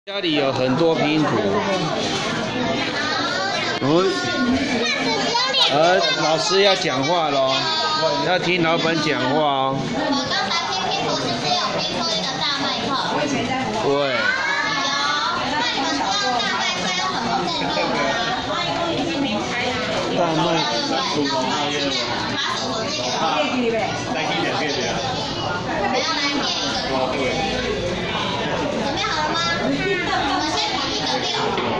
家里有很多拼图。老师要讲话喽，要听老板讲话哦。 我们刚才拼图是不是有拼出一个大麦克？ 对。 那你们知道大麦克要怎么制作吗？ 大麦。 对，那我们尽量把手头这个。 来听两遍的。 我们要来念一个口诀。准备好了吗？我们先比一个6。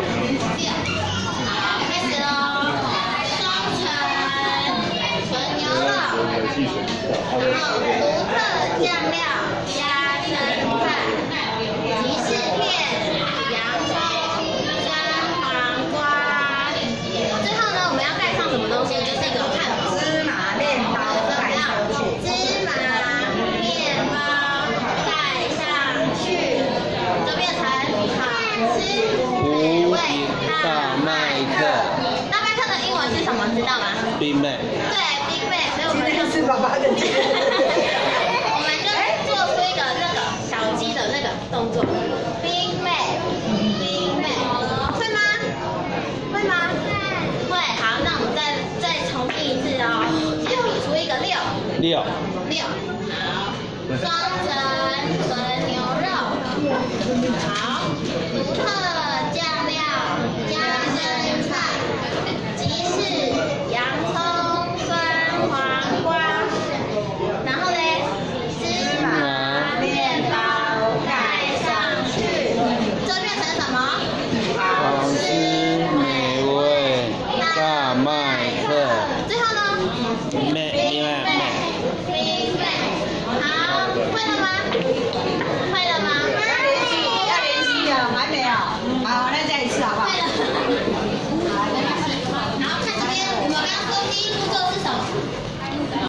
好，开始喽。双层纯牛肉，然后独特酱料加生菜，吉士片、洋葱、酸黄瓜。最后呢，我们要盖上什么东西？就是一个汉堡。芝麻面包盖上去。芝麻面包盖上去，就变成好吃美味大麦克。大麦克的英文是什么？知道吗？ Big Mac。 对 ，Big Mac， 所以我们就是爸爸的。 我们就做出一个那个小鸡的那个动作 ，Big Mac，Big Mac， 会吗？会吗？会。好，那我们再重新一次哦，先比出一个6。 6。 好，双层纯牛肉，好，独特酱料加生菜，吉士洋葱酸黄瓜，然后嘞，芝麻面包盖上去，这变成什么？ 好吃美味大麦克。 最后呢？好，会了吗？会了吗？ 要联系啊，还没有。好。